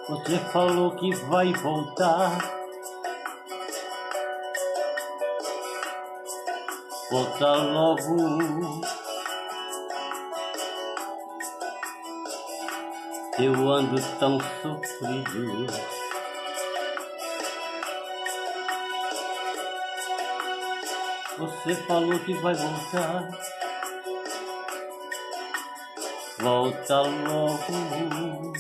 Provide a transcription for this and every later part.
Você falou que vai voltar. Volta logo. Eu ando tão sofrido. Você falou que vai voltar. Volta logo.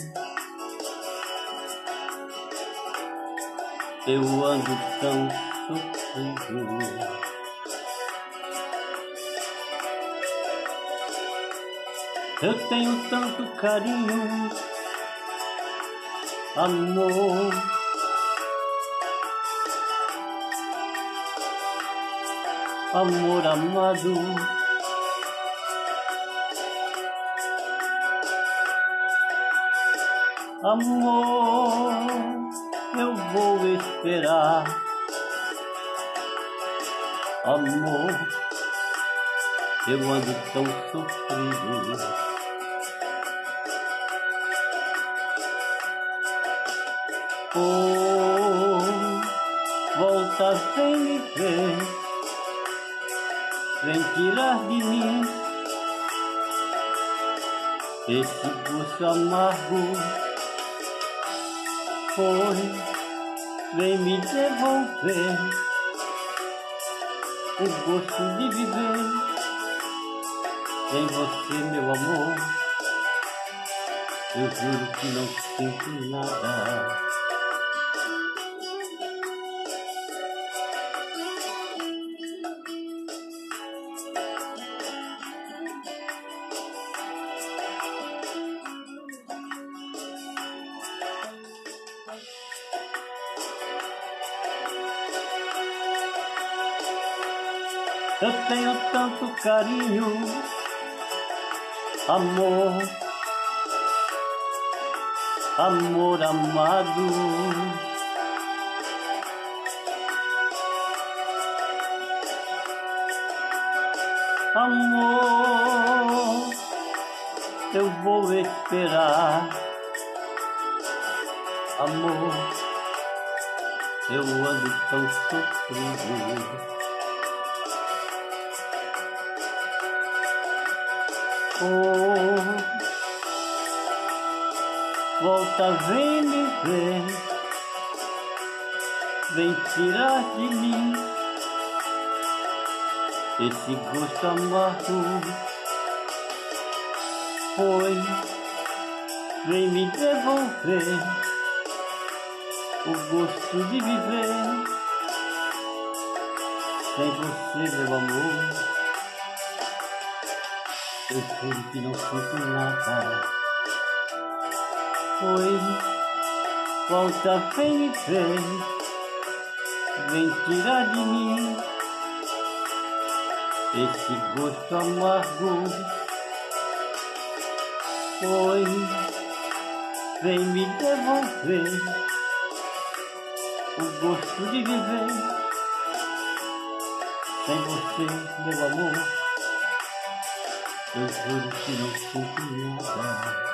Eu ando tão sofrido. Eu tenho tanto carinho, amor. Amor amado. Amor, eu vou esperar. Amor, eu ando tão sofrido. Oh, volta, vem me ver, vem tirar de mim esse gosto amargo. Foi, vem me devolver o gosto de viver sem você, meu amor. Eu juro que não sinto nada. Eu tenho tanto carinho, amor, amor amado. Amor, eu vou esperar. Amor, eu ando tão sofrido. Oh, volta, vem me ver, vem tirar de mim esse gosto amargo. Foi, vem me devolver o gosto de viver sem você, meu amor. Eu juro que não sinto nada. Foi, volta, vem me ver, vem tirar de mim esse gosto amargo. Foi, vem me devolver o gosto de viver sem você, meu amor. Eu juro que não sinto nada.